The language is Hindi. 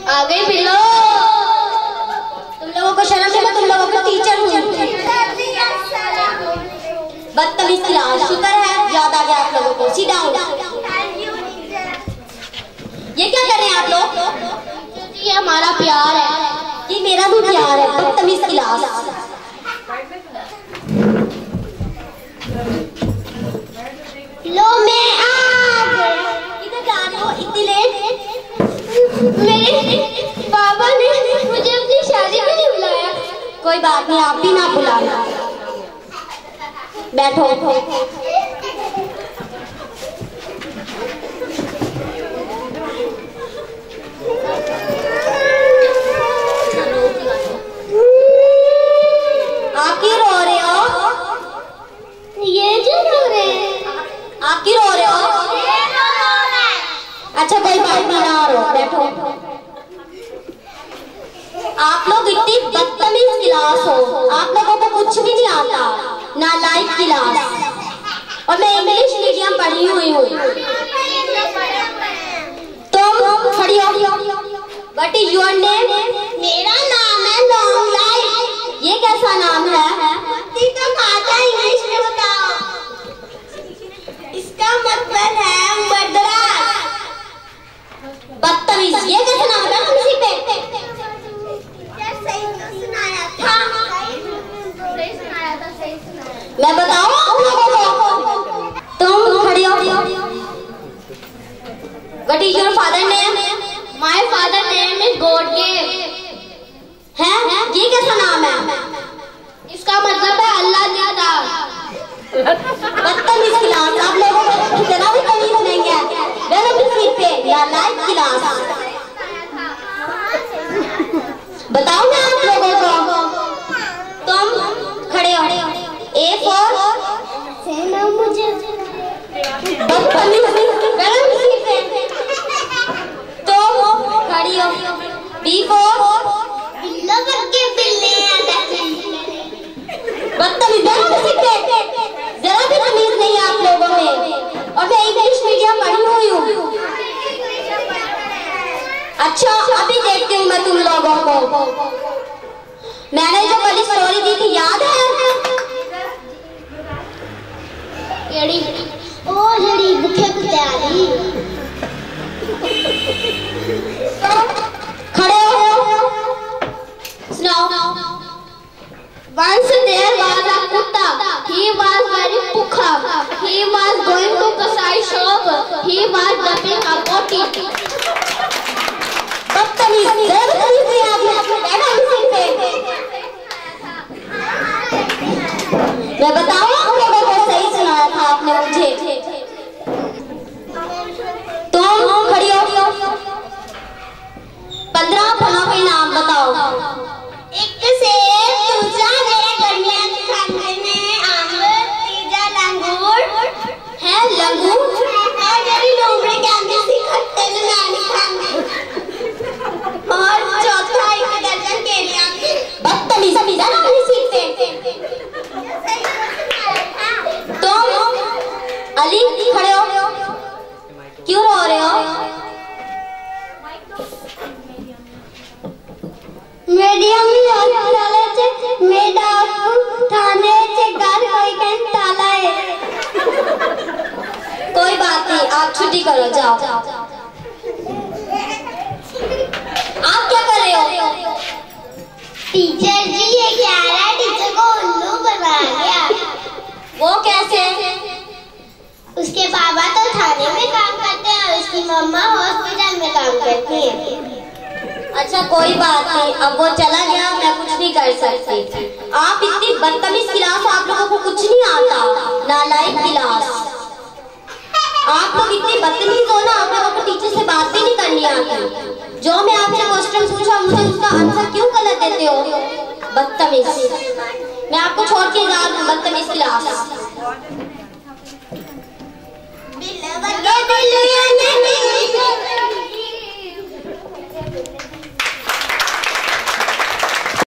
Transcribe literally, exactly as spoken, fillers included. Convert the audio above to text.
आ गई बिल्लो। तुम लोगों को शर्म है? तुम लोगों को टीचर हूँ। बदतमीज क्लास। शुक्र है याद आ गया आप लोगों को। सीधा ये क्या कर रहे हैं आप लोग? ये हमारा प्यार है। ये मेरा भी प्यार है। बदतमीज क्लास। लो मैं आ गई। किधर जा रहे हो इतनी लेट? मेरे पापा ने मुझे अपनी शादी में नहीं बुलाया। कोई बात नहीं, आप भी ना बुलाना। बैठो। आप क्यों रो रहे हो? ये जो रो रहे हैं। आप क्यों रो रहे हो? अच्छा कोई बात नहीं, ना रो, बैठो। आप लोग इतनी बदतमीज क्लास हो। आप लोगों को कुछ भी नहीं आता। नालायक क्लास। और मैं इंग्लिश मीडियम पढ़ी हुई हूँ। तुम खड़ी हो। What is your name? मेरा नाम है लॉन्ग लाइफ। ये कैसा नाम है? तो खाता इंग्लिश में बताओ। इसका मतलब है मद्रास। बदतमीज। ये कैसा नाम है? किसी पे सही सुनाया था। सही सुनाया था। सही सुनाया। मैं बताऊं आप लोगों को? तुम खड़ी हो। What is your father name? My father name is Goddev. है? ये कैसा नाम है? इसका मतलब है अल्लाह ज्यादा। बदतमीज क्लास। आप लोगों को कितना भी तमीज नहीं है। बैठो अपनी सीट पे। नालायक क्लास। बताओ ना आप लोगों को। तुम खड़े हो। ए फॉर सेना। मुझे बदतमीज। बैठो अपनी सीट पे। तुम खड़ी हो। बी फॉर बिल्ला करके बिल्ली। बदतमीज। बैठो अपनी सीट पे। जरा भी तमीज नहीं है आप लोगों में। और मैं इंग्लिश मीडियम पढ़ी हुई हूँ। अच्छा अभी देखती हूँ मैं तुम लोगों को। मैंने जो कल स्टोरी दी थी याद है? केड़ी? ओ जड़ी भूखे कुत्ते वाली। खड़े हो। सुनाओ। Once there was a kutta. He was very pukha. He was going to kasai shop. He was dumping a botty. बदतमीज। बदतमीज नहीं आप लोग। बैठो इसी पे। मैं बताऊं आप लोगों को? सही सुनाया था आपने मुझे। तुम खड़ी हो। पंद्रह फलों के नाम बताओ। एक से दूसरा मेरे गर्मियां खाने में आम। तीजा लंगूर है। लंगूर और मेरी लोमड़ी के अंदर से खट्टे में नानी खाने। और चौथा एक दर्जन केलियां। बदतमीज। समझा ना अपनी सीट पे। तुम अली खड़े हो। क्यों रो रहे हो? मीडियम ताले चे मेडा थाने चे घर कोई कहीं ताला है। कोई बात नहीं, आप छुट्टी करो, जाओ। आप क्या कर रहे हो? टीचर जी ये क्या है? टीचर को उल्लू बना गया। वो कैसे? उसके पापा तो थाने में काम करते हैं और उसकी मम्मा हॉस्पिटल में काम करती है। अच्छा कोई बात नहीं, अब वो चला गया, मैं कुछ नहीं कर सकती। आप इतनी बदतमीज क्लास। आप लोगों को कुछ नहीं आता। नालायक क्लास। आप लोग इतने बदतमीज हो ना। आप लोगों को टीचर से बात भी नहीं करनी आती। जो मैं आपसे क्वेश्चन पूछा मुझे उसका आंसर क्यों गलत देते हो? बदतमीज। मैं आपको छोड़ के जा रहा हूँ। बदतमीज क्लास। बिल्ला